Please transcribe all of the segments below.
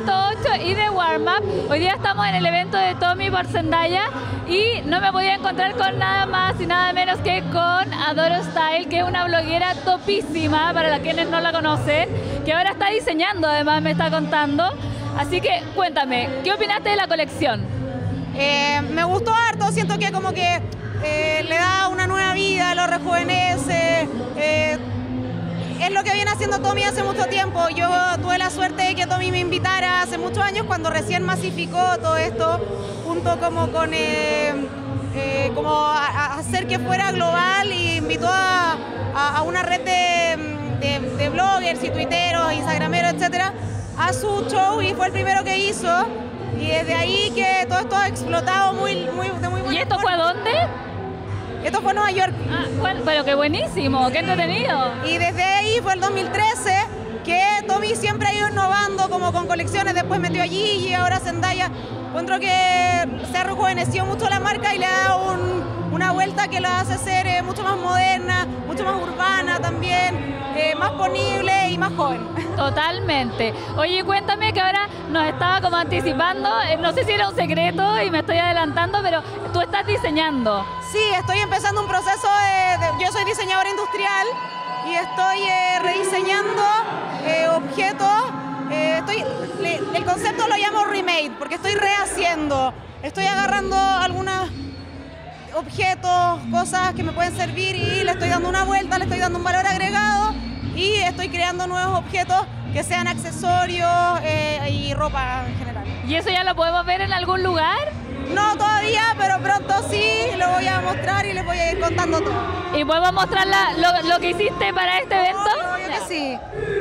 108 y de Warm Up. Hoy día estamos en el evento de Tommy por Zendaya y no me podía encontrar con nada más y nada menos que con Adoro Style, que es una bloguera topísima para quienes no la conocen, que ahora está diseñando, además me está contando. Así que cuéntame, ¿qué opinaste de la colección? Me gustó harto, siento que como que le da una nueva vida, lo rejuvenece. Es lo que viene haciendo Tommy hace mucho tiempo. Yo tuve la suerte de que Tommy me invitara hace muchos años cuando recién masificó todo esto, junto como con como a hacer que fuera global, y invitó a una red de bloggers y tuiteros, instagrameros, etcétera, a su show, y fue el primero que hizo. Y desde ahí que todo esto ha explotado de muy buena ¿Y esto forma. fue a dónde? Esto fue en Nueva York. Ah, bueno, pero qué buenísimo, qué entretenido. Y desde ahí fue el 2013 que Tommy siempre ha ido innovando, como con colecciones, después metió a Gigi y ahora Zendaya. Encuentro que se ha rejuvenecido mucho la marca y le ha dado una vuelta que la hace ser mucho más moderna, mucho más urbana también, más ponible y más joven. Totalmente. Oye, cuéntame, que ahora nos estaba como anticipando, no sé si era un secreto y me estoy adelantando, pero tú estás diseñando. Sí, estoy empezando un proceso yo soy diseñadora industrial y estoy rediseñando objetos. El concepto lo llamo remade porque estoy rehaciendo. Estoy agarrando algunos objetos, cosas que me pueden servir y le estoy dando una vuelta, le estoy dando un valor agregado y estoy creando nuevos objetos que sean accesorios y ropa en general. ¿Y eso ya lo podemos ver en algún lugar? No todavía, pero pronto sí, lo voy a mostrar y les voy a ir contando todo. ¿Y podemos mostrar lo que hiciste para este evento? Obvio que sí.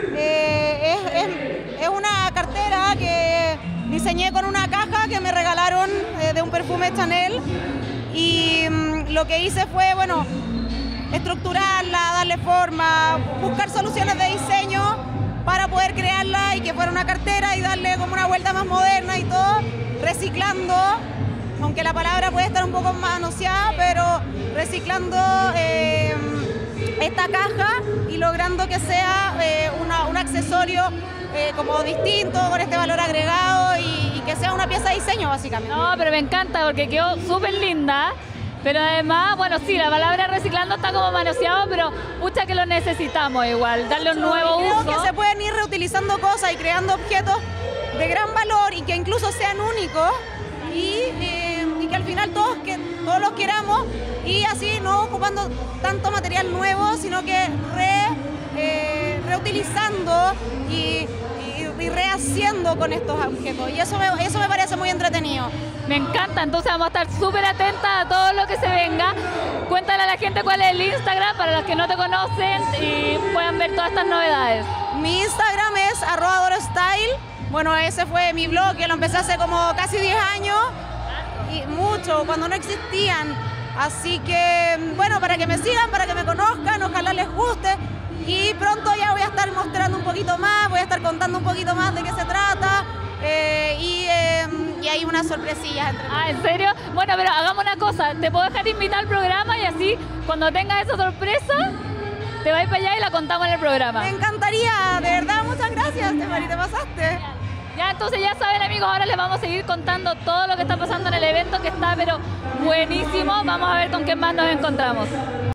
Es una cartera que diseñé con una caja que me regalaron de un perfume Chanel, y lo que hice fue, bueno, estructurarla, darle forma, buscar soluciones de diseño para poder crearla y que fuera una cartera y darle como una vuelta más moderna y todo, reciclando, aunque la palabra puede estar un poco manoseada, pero reciclando esta caja y logrando que sea un accesorio como distinto, con este valor agregado y que sea una pieza de diseño básicamente. No, pero me encanta porque quedó súper linda. Pero además, bueno, sí, la palabra reciclando está como manoseado, pero pucha que lo necesitamos igual, darle un nuevo uso. Creo que se pueden ir reutilizando cosas y creando objetos de gran valor y que incluso sean únicos y que al final todos los queramos, y así no ocupando tanto material nuevo, sino que reutilizando y rehaciendo con estos objetos. Y eso me parece muy entretenido. Me encanta, entonces vamos a estar súper atentas a todo lo que se venga. Cuéntale a la gente cuál es el Instagram para los que no te conocen y puedan ver todas estas novedades. Mi Instagram es @adorostyle. Bueno, ese fue mi blog, que lo empecé hace como casi 10 años, y mucho, cuando no existían. Así que, bueno, para que me sigan, para que me conozcan, ojalá les guste. Y pronto ya voy a estar mostrando un poquito más, voy a estar contando un poquito más de qué se trata. Y hay unas sorpresillas entre Ah, ¿en serio? Bueno, pero hagamos una cosa, te puedo dejar invitar al programa y así cuando tengas esa sorpresa te vas para allá y la contamos en el programa. Me encantaría, de verdad, muchas gracias, Temari, te pasaste. Ya, entonces ya saben, amigos, ahora les vamos a seguir contando todo lo que está pasando en el evento, que está pero buenísimo. Vamos a ver con qué más nos encontramos.